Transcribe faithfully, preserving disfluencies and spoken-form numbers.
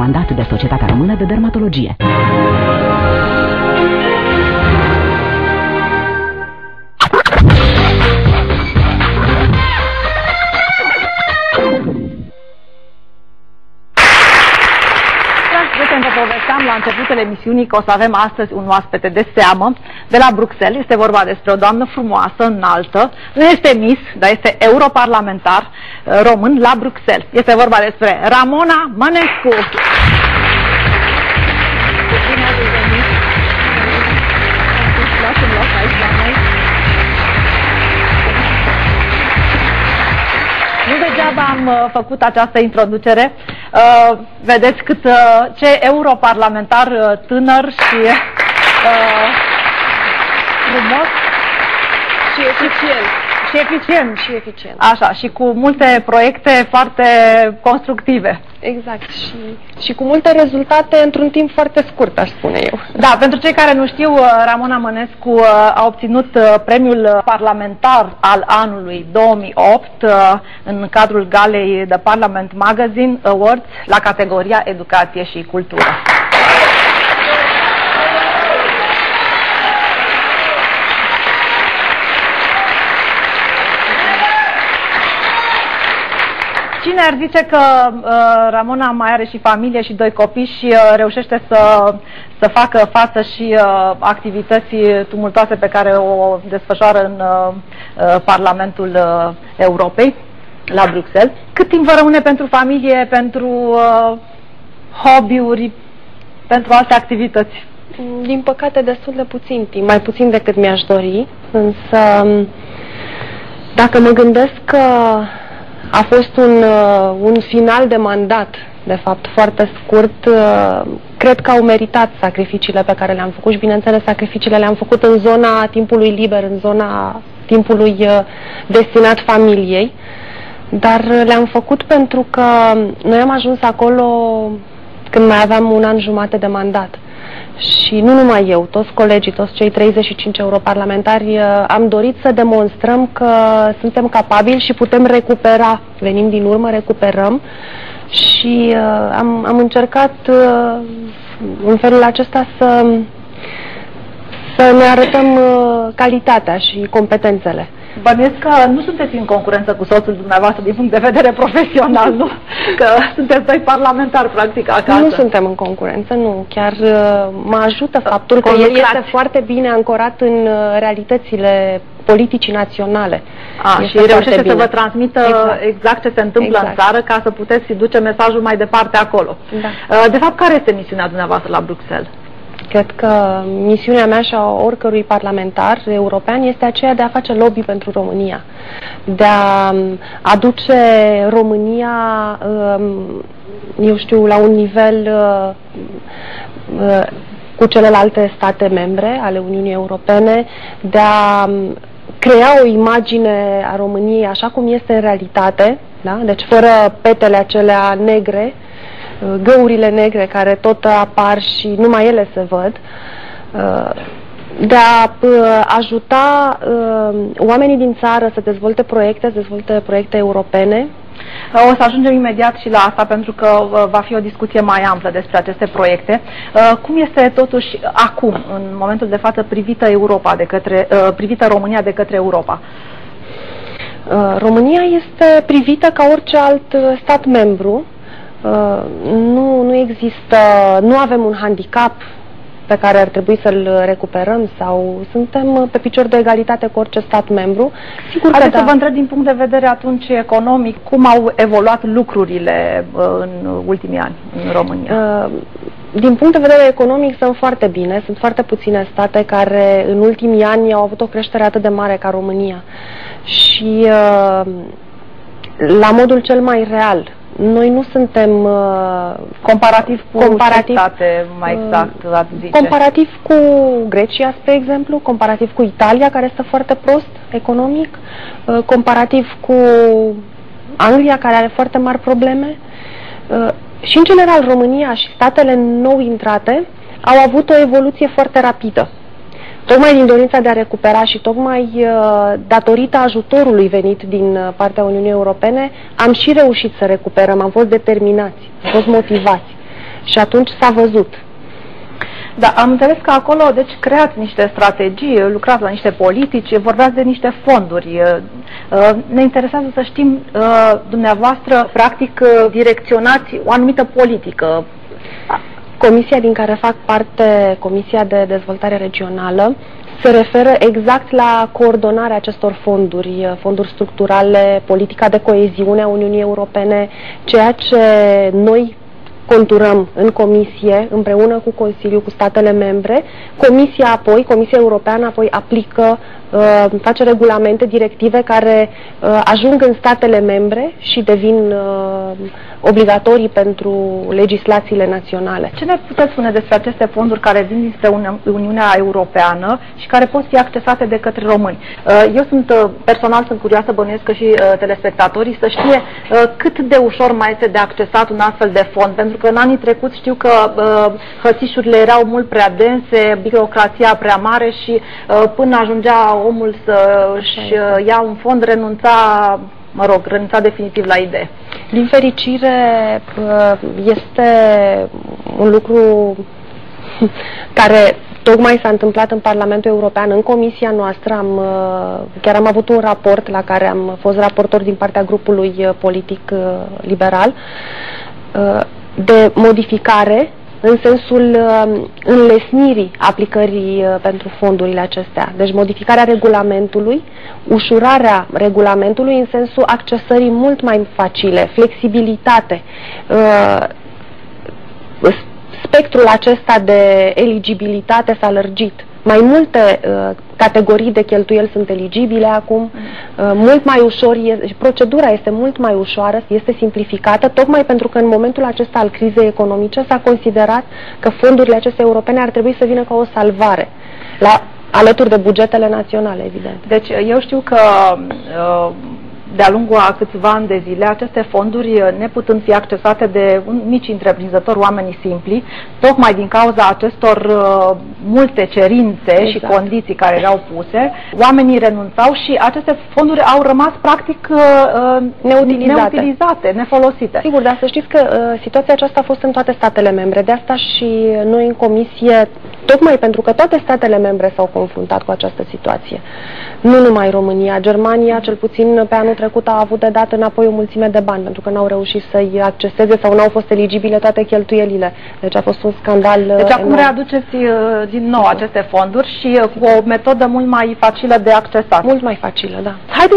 comandat de Societatea Română de Dermatologie. Vă povesteam la începutul emisiunii că o să avem astăzi un oaspete de seamă de la Bruxelles. Este vorba despre o doamnă frumoasă, înaltă. Nu este Miss, dar este europarlamentar român la Bruxelles. Este vorba despre Ramona Mănescu. Nu degeaba am uh, făcut această introducere. Uh, vedeți cât uh, ce europarlamentar uh, tânăr și uh, frumos și eficient. Și eficient. Și eficient. Așa, și cu multe proiecte foarte constructive. Exact. Și, și cu multe rezultate într-un timp foarte scurt, aș spune eu. Da, pentru cei care nu știu, Ramona Mănescu a obținut premiul parlamentar al anului două mii opt în cadrul galei The Parliament Magazine Awards la categoria Educație și Cultură. Cine ar zice că uh, Ramona mai are și familie și doi copii și uh, reușește să, să facă față și uh, activității tumultoase pe care o desfășoară în uh, uh, Parlamentul uh, Europei, la Bruxelles? Cât timp vă rămâne pentru familie, pentru uh, hobby-uri, pentru alte activități? Din păcate, destul de puțin timp, mai puțin decât mi-aș dori, însă dacă mă gândesc că a fost un, uh, un final de mandat, de fapt, foarte scurt. Uh, cred că au meritat sacrificiile pe care le-am făcut și, bineînțeles, sacrificiile le-am făcut în zona timpului liber, în zona timpului uh, destinat familiei. Dar le-am făcut pentru că noi am ajuns acolo când mai aveam un an jumate de mandat. Și nu numai eu, toți colegii, toți cei treizeci și cinci europarlamentari am dorit să demonstrăm că suntem capabili și putem recupera. Venim din urmă, recuperăm și uh, am, am încercat uh, în felul acesta să, să ne arătăm uh, calitatea și competențele. Bănuiesc că nu sunteți în concurență cu soțul dumneavoastră din punct de vedere profesional, nu? Că sunteți doi parlamentari, practic, acasă. Nu suntem în concurență, nu. Chiar mă ajută faptul că el este foarte bine ancorat în realitățile politicii naționale. A, și reușește să vă transmită exact, exact ce se întâmplă exact. în țară, ca să puteți duce mesajul mai departe acolo. Da. De fapt, care este misiunea dumneavoastră la Bruxelles? Cred că misiunea mea și a oricărui parlamentar european este aceea de a face lobby pentru România, de a aduce România, eu știu, la un nivel cu celelalte state membre ale Uniunii Europene, de a crea o imagine a României așa cum este în realitate, da? Deci fără petele acelea negre, găurile negre care tot apar și numai ele se văd, de a ajuta oamenii din țară să dezvolte proiecte, să dezvolte proiecte europene. O să ajungem imediat și la asta, pentru că va fi o discuție mai amplă despre aceste proiecte. Cum este totuși acum, în momentul de față, privită Europa de către, privită România de către Europa? România este privită ca orice alt stat membru. Uh, nu, nu există, nu avem un handicap pe care ar trebui să-l recuperăm sau suntem pe picior de egalitate cu orice stat membru. Sigur că Haideți da. să vă întreb din punct de vedere atunci economic, cum au evoluat lucrurile uh, în ultimii ani în România? Uh, din punct de vedere economic sunt foarte bine, sunt foarte puține state care în ultimii ani au avut o creștere atât de mare ca România. Și uh, la modul cel mai real, noi nu suntem uh, comparativ cu comparativ, state, mai exact, uh, ați zice. comparativ cu Grecia, spre exemplu, comparativ cu Italia, care este foarte prost economic, uh, comparativ cu Anglia, care are foarte mari probleme. Uh, și, în general, România și statele nou intrate au avut o evoluție foarte rapidă. Tocmai din dorința de a recupera și tocmai uh, datorită ajutorului venit din uh, partea Uniunii Europene, am și reușit să recuperăm, am fost determinați, am fost motivați. Și atunci s-a văzut. Da, am înțeles că acolo, deci, creați niște strategii, lucrați la niște politici, vorbeați de niște fonduri. Ne interesează să știm, dumneavoastră, practic, direcționați o anumită politică. Comisia din care fac parte, Comisia de Dezvoltare Regională, se referă exact la coordonarea acestor fonduri, fonduri structurale, politica de coeziune a Uniunii Europene, ceea ce noi conturăm în Comisie, împreună cu Consiliul, cu statele membre. Comisia apoi, Comisia Europeană apoi aplică, uh, face regulamente, directive care uh, ajung în statele membre și devin uh, obligatorii pentru legislațiile naționale. Ce ne puteți spune despre aceste fonduri care vin dinspre Uniunea Europeană și care pot fi accesate de către români? Eu sunt, personal, sunt curioasă, bănuiesc că și telespectatorii, să știe cât de ușor mai este de accesat un astfel de fond, pentru că în anii trecuți știu că hățișurile erau mult prea dense, birocrația prea mare și până ajungea omul să-și ia un fond, renunța, mă rog, renunța definitiv la idee. Din fericire, este un lucru care tocmai s-a întâmplat în Parlamentul European, în comisia noastră. Am, chiar am avut un raport la care am fost raportor din partea grupului politic liberal de modificare în sensul înlesnirii aplicării pentru fondurile acestea. Deci modificarea regulamentului, ușurarea regulamentului în sensul accesării mult mai facile, flexibilitate. Spectrul acesta de eligibilitate s-a lărgit. Mai multe uh, categorii de cheltuieli sunt eligibile acum, uh, mult mai ușor, e, procedura este mult mai ușoară, este simplificată, tocmai pentru că în momentul acesta al crizei economice s-a considerat că fondurile acestea europene ar trebui să vină ca o salvare, la, alături de bugetele naționale, evident. Deci eu știu că uh, de-a lungul a câțiva ani de zile, aceste fonduri, neputând fi accesate de mici întreprinzători, oamenii simpli, tocmai din cauza acestor uh, multe cerințe exact. și condiții care erau puse, oamenii renunțau și aceste fonduri au rămas practic uh, neutilizate. neutilizate, nefolosite. Sigur, dar să știți că uh, situația aceasta a fost în toate statele membre. De asta și noi în comisie, tocmai pentru că toate statele membre s-au confruntat cu această situație. Nu numai România, Germania, cel puțin pe anul trecut, a avut de dat înapoi o mulțime de bani, pentru că n-au reușit să-i acceseze sau n-au fost eligibile toate cheltuielile. Deci a fost un scandal Deci enorm. acum readuceți uh, din nou aceste fonduri și uh, cu o metodă mult mai facilă de accesat. Mult mai facilă, da. Haideți